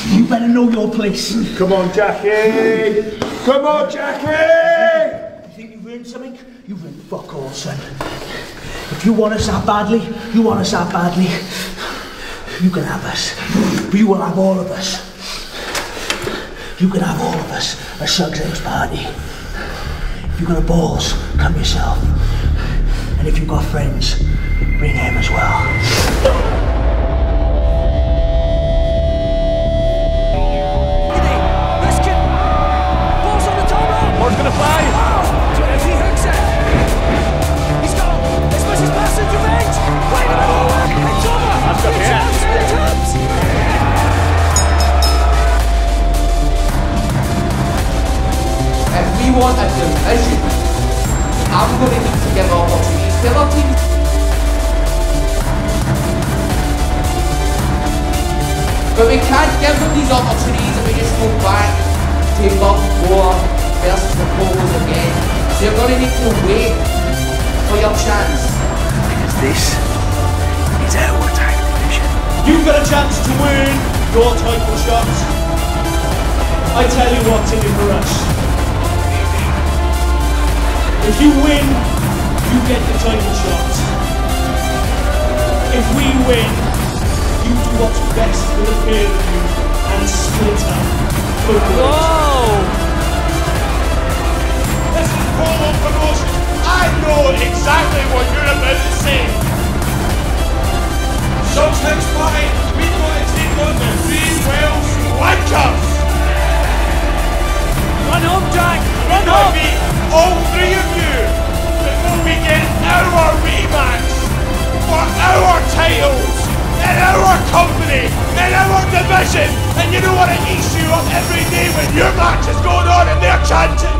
You better know your place. Come on, Jackie! Come on, Jackie! You think you've earned something? You've earned fuck all, son. If you want us that badly, you want us that badly, you can have us. But you will have all of us. You can have all of us at Shugs' house party. If you've got balls, come yourself. And if you've got friends, bring them as well. Board's gonna fly! If he hooks it! He's got him! This was his passage revenge! Wait a minute! It's over! That's good, yeah. If we want a division, I'm going to need to give opportunities to other teams. But we can't give them these opportunities if we just go back to WILDBOAR versus the Polos again. So you're going to need to wait for your chance. Because this is our tag division. You've got a chance to win your title shots. I tell you what's in it for us. If you win, you get the title shot. If we win, you do what's best for the pair of you and split up for good. This is Polo Promotions. I know exactly what you're about to say. Shugs house party, we want to take on the 3 Welsh Wankers. Run home, Jack! Run home! Meet all 3 of you before we get our rematch for our titles in our company, in our division. And you know what, it eats you up every day when your match is going on and they're chanting.